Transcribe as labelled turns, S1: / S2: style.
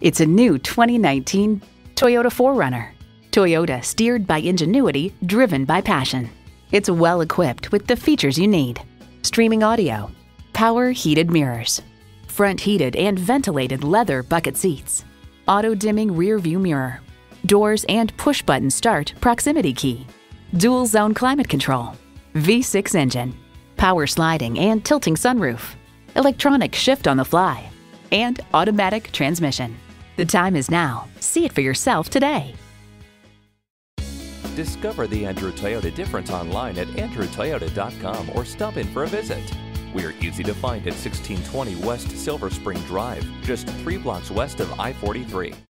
S1: It's a new 2019 Toyota 4Runner. Toyota, steered by ingenuity, driven by passion. It's well equipped with the features you need: streaming audio, power heated mirrors, front heated and ventilated leather bucket seats, auto dimming rear view mirror, doors and push button start proximity key, dual zone climate control, V6 engine, power sliding and tilting sunroof, electronic shift on the fly, and automatic transmission. The time is now. See it for yourself today.
S2: Discover the Andrew Toyota difference online at andrewtoyota.com or stop in for a visit. We are easy to find at 1620 West Silver Spring Drive, just 3 blocks west of I-43.